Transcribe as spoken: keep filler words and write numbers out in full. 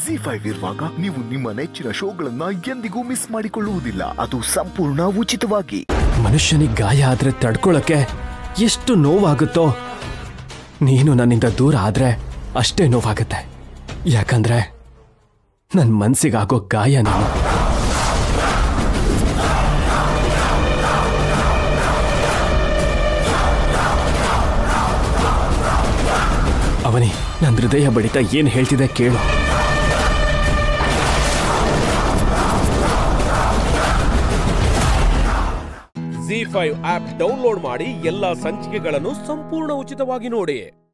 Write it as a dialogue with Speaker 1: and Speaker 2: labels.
Speaker 1: G five ಇರುವಾಗ ನೀವು ನಿಮ್ಮ ನೆಚ್ಚಿನ ಶೋಗಳನ್ನ ಎಂದಿಗೂ ಮಿಸ್ ಮಾಡಿಕೊಳ್ಳುವುದಿಲ್ಲ, ಅದು ಸಂಪೂರ್ಣ ಉಚಿತವಾಗಿ.
Speaker 2: ಮನುಷ್ಯನಿಗೆ ಗಾಯ ಆದ್ರೆ ತಡ್ಕೊಳಕ್ಕೆ ಎಷ್ಟು ನೋವಾಗುತ್ತೋ, ನೀನು ನನ್ನಿಂದ ದೂರ ಆದ್ರೆ ಅಷ್ಟೇ ನೋವಾಗುತ್ತೆ. ಯಾಕಂದ್ರೆ ನನ್ನ ಮನ್ಸಿಗಾಗೋ ಗಾಯ ನಾನು. ಅವನಿ, ನನ್ನ ಹೃದಯ ಬಡಿತ ಏನ್ ಹೇಳ್ತಿದೆ ಕೇಳು.
Speaker 3: ಜಿ ಫೈವ್ ಆಪ್ ಡೌನ್ಲೋಡ್ ಮಾಡಿ ಎಲ್ಲಾ ಸಂಚಿಕೆಗಳನ್ನು ಸಂಪೂರ್ಣ ಉಚಿತವಾಗಿ ನೋಡಿ.